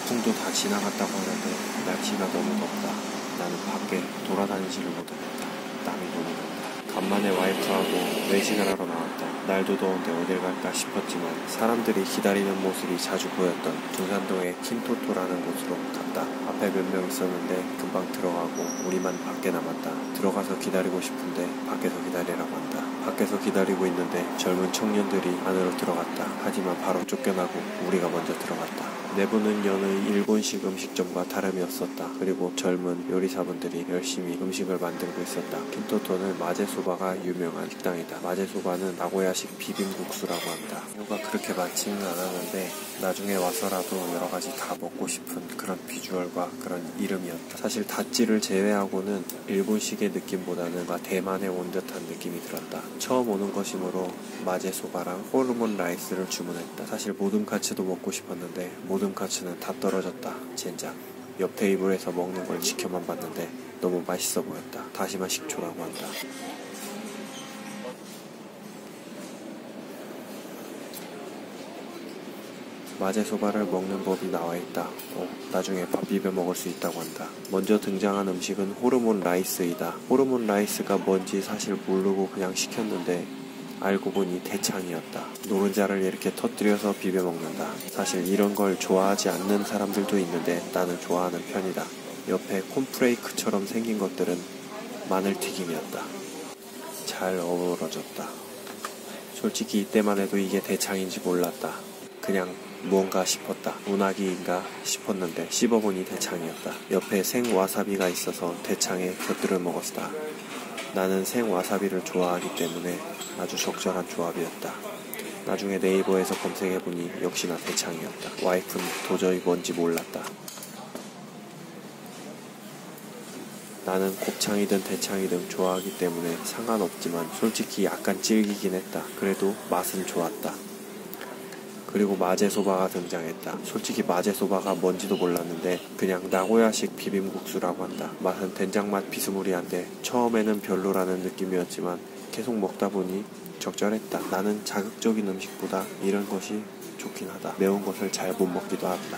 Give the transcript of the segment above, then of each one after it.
태풍도 다 지나갔다고 하는데 날씨가 너무 덥다. 나는 밖에 돌아다니지를 못하겠다. 땀이 너무 난다. 간만에 와이프하고 외식을 하러 나왔다. 날도 더운데 어딜 갈까 싶었지만 사람들이 기다리는 모습이 자주 보였던 둔산동의 킨토토라는 곳으로 갔다. 앞에 몇 명 있었는데 금방 들어가고 우리만 밖에 남았다. 들어가서 기다리고 싶은데 밖에서 기다리라고 한다. 밖에서 기다리고 있는데 젊은 청년들이 안으로 들어갔다. 하지만 바로 쫓겨나고 우리가 먼저 들어갔다. 내부는 여느 일본식 음식점과 다름이 없었다. 그리고 젊은 요리사분들이 열심히 음식을 만들고 있었다. 킨토토는 마제소바가 유명한 식당이다. 마제소바는 나고야식 비빔국수라고 한다. 메뉴가 그렇게 많지는 않았는데 나중에 와서라도 여러가지 다 먹고 싶은 그런 비주얼과 그런 이름이었다. 사실 다찌를 제외하고는 일본식의 느낌보다는 대만에 온 듯한 느낌이 들었다. 처음 오는 것이므로 마제소바랑 호르몬 라이스를 주문했다. 사실 모듬카츠도 먹고 싶었는데 모듬카츠는 다 떨어졌다. 젠장. 옆 테이블에서 먹는 걸 지켜만 봤는데 너무 맛있어 보였다. 다시마 식초라고 한다. 마제소바를 먹는 법이 나와있다. 나중에 밥 비벼 먹을 수 있다고 한다. 먼저 등장한 음식은 호르몬 라이스이다. 호르몬 라이스가 뭔지 사실 모르고 그냥 시켰는데 알고 보니 대창이었다. 노른자를 이렇게 터뜨려서 비벼 먹는다. 사실 이런 걸 좋아하지 않는 사람들도 있는데 나는 좋아하는 편이다. 옆에 콘프레이크처럼 생긴 것들은 마늘튀김이었다. 잘 어우러졌다. 솔직히 이때만 해도 이게 대창인지 몰랐다. 그냥 무언가 싶었다. 운하기인가 싶었는데 씹어보니 대창이었다. 옆에 생와사비가 있어서 대창에 곁들여 먹었다. 나는 생와사비를 좋아하기 때문에 아주 적절한 조합이었다. 나중에 네이버에서 검색해보니 역시나 대창이었다. 와이프는 도저히 뭔지 몰랐다. 나는 곱창이든 대창이든 좋아하기 때문에 상관없지만 솔직히 약간 질기긴 했다. 그래도 맛은 좋았다. 그리고 마제소바가 등장했다. 솔직히 마제소바가 뭔지도 몰랐는데 그냥 나고야식 비빔국수라고 한다. 맛은 된장맛 비스무리한데 처음에는 별로라는 느낌이었지만 계속 먹다 보니 적절했다. 나는 자극적인 음식보다 이런 것이 좋긴 하다. 매운 것을 잘 못 먹기도 한다.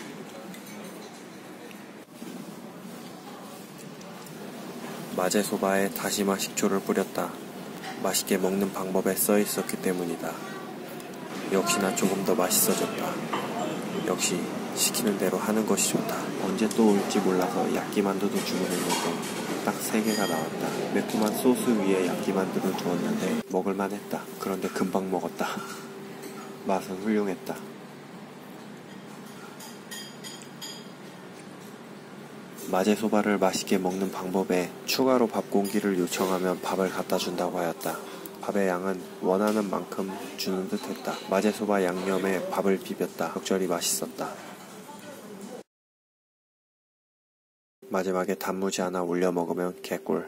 마제소바에 다시마 식초를 뿌렸다. 맛있게 먹는 방법에 써 있었기 때문이다. 역시나 조금 더 맛있어졌다. 역시 시키는 대로 하는 것이 좋다. 언제 또 올지 몰라서 야끼만두도 주문했는데 딱 3개가 나왔다. 매콤한 소스 위에 야끼만두를 두었는데 먹을만 했다. 그런데 금방 먹었다. 맛은 훌륭했다. 마제소바를 맛있게 먹는 방법에 추가로 밥 공기를 요청하면 밥을 갖다 준다고 하였다. 밥의 양은 원하는 만큼 주는 듯 했다. 마제소바 양념에 밥을 비볐다. 적절히 맛있었다. 마지막에 단무지 하나 올려 먹으면 개꿀.